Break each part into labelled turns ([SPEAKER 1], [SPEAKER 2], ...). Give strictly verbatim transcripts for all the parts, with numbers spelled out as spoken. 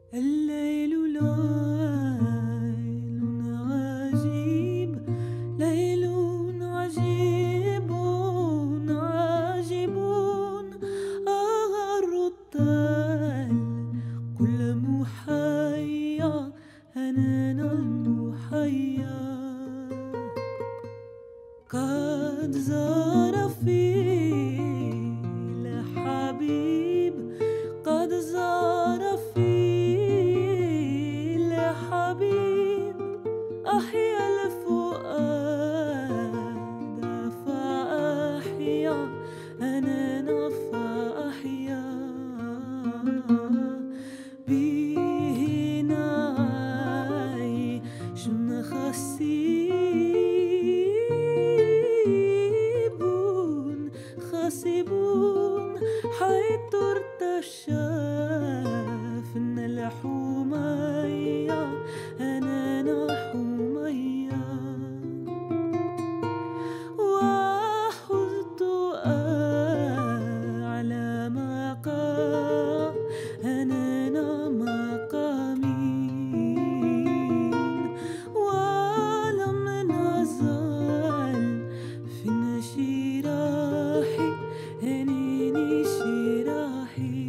[SPEAKER 1] الليل ليل عجيب، ليل عجيب عجيب، أغر الطل كل محيا أنا المحيا، قد زار في الحبيب، قد زار في الحبيب، أحيا الفؤاد فأحيا أنا فأحيا، به نعيش خسيبون خسيبون، حيث ارتشفنا الحمية أنا حمية، وأخذت أعلى مقام أنا مقامين، ولم نزل في نشيراحي أنيني شراحي.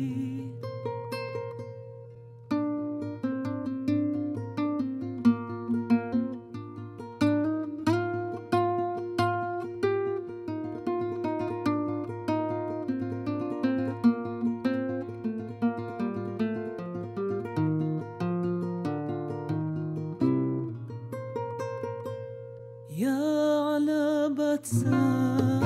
[SPEAKER 1] يا على بتسام